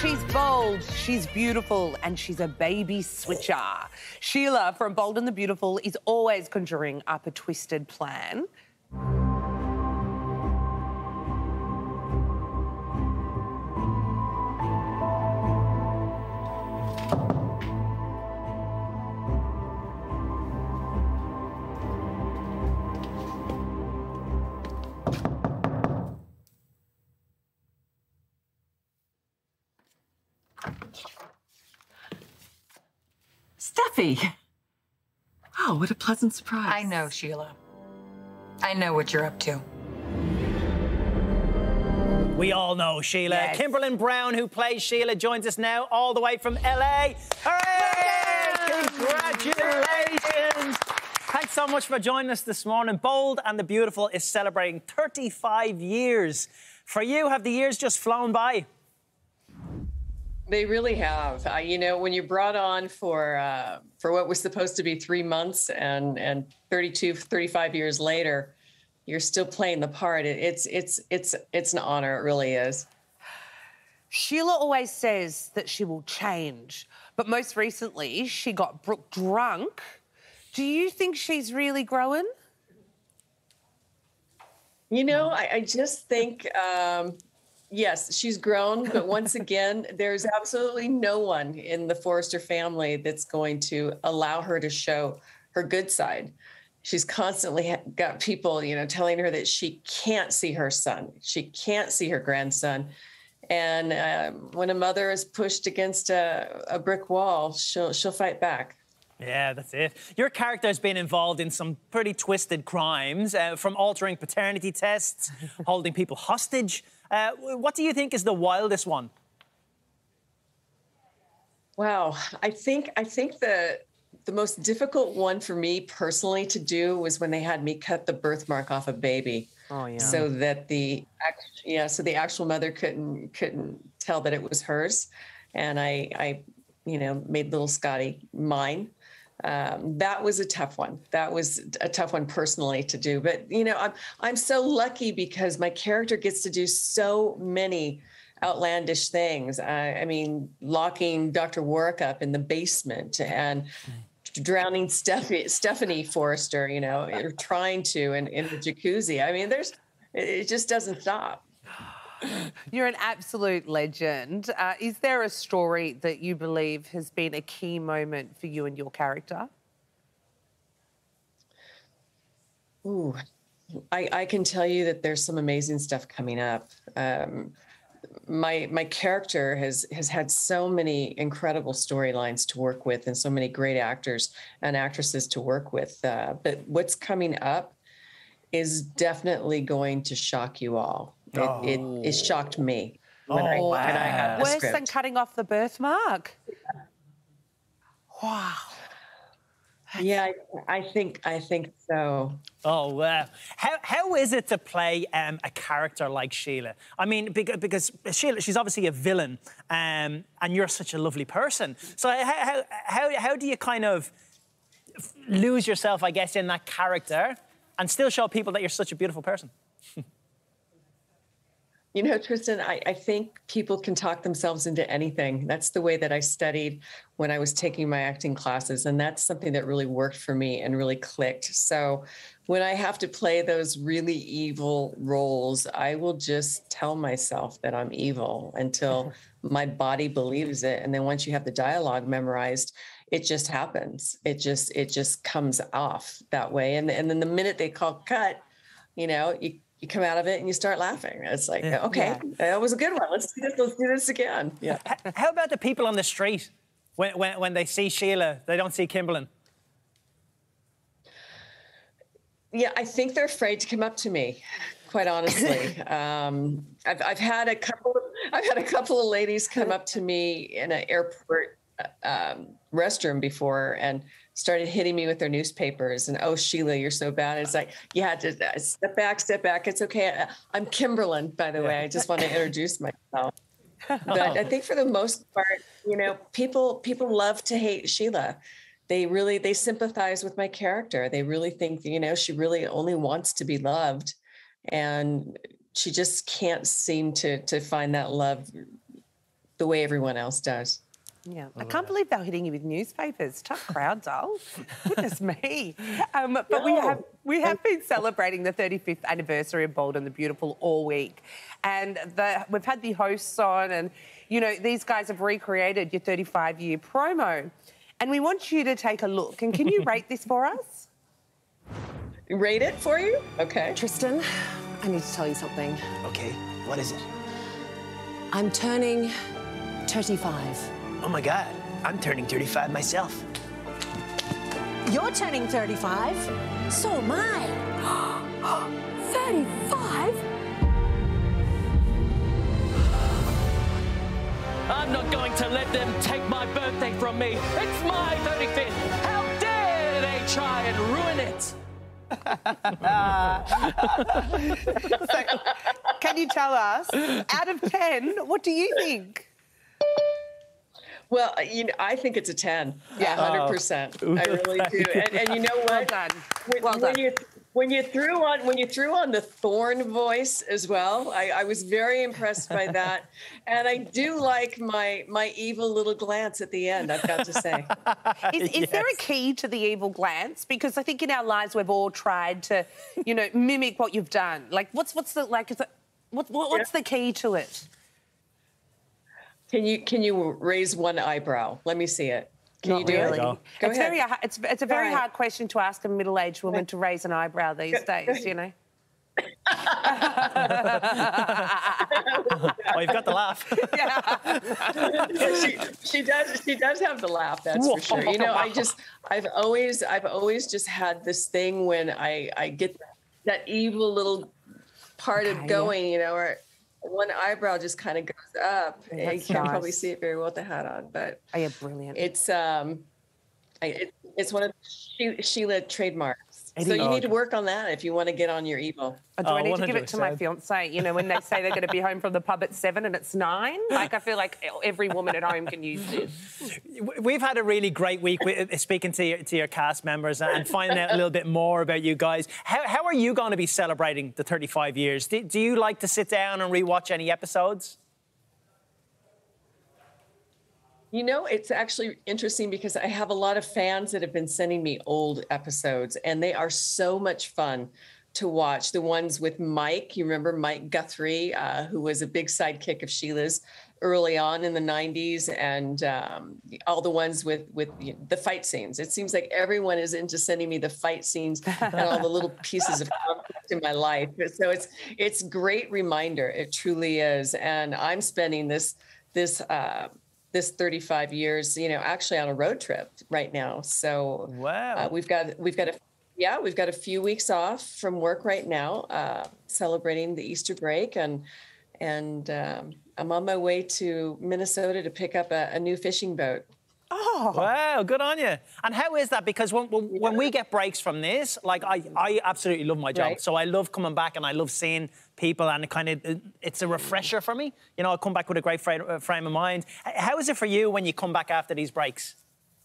She's bold, she's beautiful, and she's a baby switcher. Sheila from Bold and the Beautiful is always conjuring up a twisted plan. Steffi! Oh, what a pleasant surprise. I know, Sheila. I know what you're up to. We all know Sheila. Yes. Kimberlin Brown, who plays Sheila, joins us now all the way from LA. Hooray! Congratulations! Thanks so much for joining us this morning. Bold and the Beautiful is celebrating 35 years. For you, have the years just flown by? They really have. You know, when you're brought on for what was supposed to be 3 months and 35 years later, you're still playing the part. It's an honor. It really is. Sheila always says that she will change, but most recently she got Brooke drunk. Do you think she's really growing? You know, I just think, yes, she's grown, but once again, there's absolutely no one in the Forrester family that's going to allow her to show her good side. She's constantly got people, you know, telling her that she can't see her son, she can't see her grandson. And when a mother is pushed against a brick wall, she'll fight back. Yeah, that's it. Your character has been involved in some pretty twisted crimes, from altering paternity tests, holding people hostage. What do you think is the wildest one? Wow, I think the most difficult one for me personally to do was when they had me cut the birthmark off a baby. Oh yeah. So that the actual mother couldn't tell that it was hers, and I you know, made little Scotty mine. That was a tough one. That was a tough one personally to do. But, you know, I'm so lucky because my character gets to do so many outlandish things. I mean, locking Dr. Warwick up in the basement and drowning Stephanie Forrester, you know, or trying to in the jacuzzi. I mean, it just doesn't stop. You're an absolute legend. Is there a story that you believe has been a key moment for you and your character? Ooh, I can tell you that there's some amazing stuff coming up. My character has had so many incredible storylines to work with and so many great actors and actresses to work with. But what's coming up is definitely going to shock you all. It shocked me when I got the Worse script. than cutting off the birthmark? Wow. Yeah, I think so. Oh, wow. How is it to play a character like Sheila? I mean, because Sheila, she's obviously a villain, and you're such a lovely person. So how do you kind of lose yourself, I guess, in that character and still show people that you're such a beautiful person? You know, Tristan, I think people can talk themselves into anything. That's the way that I studied when I was taking my acting classes. And that's something that really worked for me and really clicked. So when I have to play those really evil roles, I will just tell myself that I'm evil until my body believes it. And then once you have the dialogue memorized, it just happens. It just comes off that way. And then the minute they call cut, you know, you come out of it and you start laughing. It's like, okay, that was a good one. Let's do this again. Yeah. How about the people on the street when they see Sheila, they don't see Kimberlin? Yeah, I think they're afraid to come up to me, quite honestly. I've had a couple of ladies come up to me in an airport restroom before and started hitting me with their newspapers and, oh, Sheila, you're so bad. It's like, yeah, step back. It's okay. I'm Kimberlin, by the way. I just want to introduce myself. But I think for the most part, you know, people love to hate Sheila. They sympathize with my character. They really think, you know, she really only wants to be loved. And she just can't seem to find that love the way everyone else does. Yeah, I can't believe they're hitting you with newspapers. Tough crowd, doll. Goodness me. But we have been celebrating the 35th anniversary of Bold and the Beautiful all week, and we've had the hosts on, and you know these guys have recreated your 35-year promo, and we want you to take a look. And can you rate this for us? Rate it for you? Okay. Tristan, I need to tell you something. Okay, what is it? I'm turning 35. Oh my God, I'm turning 35 myself. You're turning 35. So am I. 35? I'm not going to let them take my birthday from me. It's my 35th. How dare they try and ruin it? So, can you tell us, out of 10, what do you think? Well, you know, I think it's a 10. Yeah. 100%. I really do. And you know what? Well done. When, when you threw on the Thorne voice as well, I was very impressed by that. And I do like my evil little glance at the end, I've got to say. Is there a key to the evil glance? Because I think in our lives we've all tried to, you know, mimic what you've done. Like, what's the key to it? Can you raise one eyebrow? Let me see it. Can you do really? it? Go It's ahead. It's a very All right. hard question to ask a middle-aged woman to raise an eyebrow these days, you know. Oh, you've got the laugh. she does have the laugh, that's for sure. You know, I've always just had this thing when I get that evil little part of going, you know, or one eyebrow just kind of goes up. You can't probably see it very well with the hat on, but yeah, brilliant. It's one of Sheila trademarks. So you need to work on that if you want to get on your evil. Do I need to give it to my fiance? You know, when they say they're going to be home from the pub at 7 and it's 9? Like, I feel like every woman at home can use this. We've had a really great week speaking to your cast members and finding out a little bit more about you guys. How are you going to be celebrating the 35 years? Do you like to sit down and rewatch any episodes? You know, it's actually interesting because I have a lot of fans that have been sending me old episodes, and they are so much fun to watch. The ones with Mike, you remember Mike Guthrie, who was a big sidekick of Sheila's early on in the 90s, and all the ones with the fight scenes. It seems like everyone is into sending me the fight scenes and all the little pieces of conflict in my life. So it's a great reminder. It truly is. And I'm spending this 35 years, you know, actually on a road trip right now. So wow, we've got a few weeks off from work right now, celebrating the Easter break, and I'm on my way to Minnesota to pick up a new fishing boat. Oh, wow, good on you. And how is that? Because when we get breaks from this, like I absolutely love my job. Right. So I love coming back and I love seeing people, and it's a refresher for me. You know, I come back with a great frame of mind. How is it for you when you come back after these breaks?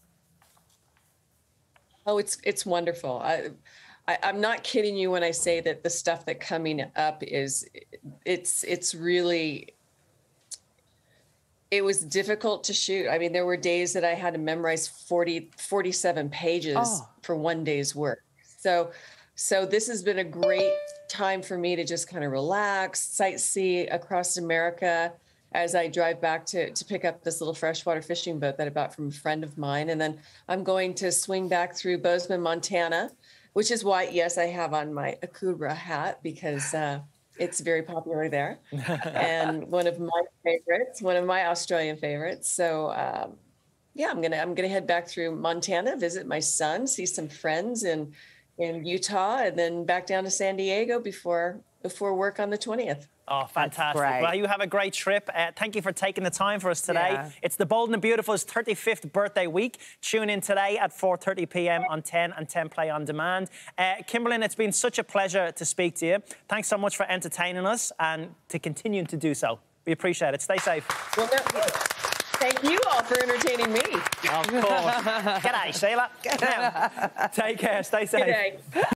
Oh, it's wonderful. I'm not kidding you when I say that the stuff that's coming up it's really. It was difficult to shoot. I mean, there were days that I had to memorize 47 pages for one day's work. So this has been a great time for me to just kind of relax, sightsee across America as I drive back to pick up this little freshwater fishing boat that I bought from a friend of mine. And then I'm going to swing back through Bozeman, Montana, which is why, yes, I have on my Akubra hat because it's very popular there, and one of my Australian favorites. So, yeah, I'm gonna head back through Montana, visit my son, see some friends in Utah, and then back down to San Diego before work on the 20th. Oh, fantastic. Well, you have a great trip. Thank you for taking the time for us today. Yeah. It's the Bold and Beautiful's 35th birthday week. Tune in today at 4:30 p.m. on 10 and 10 Play On Demand. Kimberlyn, it's been such a pleasure to speak to you. Thanks so much for entertaining us and to continue to do so. We appreciate it. Stay safe. Well, thank you all for entertaining me. Of course. G'day, Sheila. Take care. Stay safe. Good day.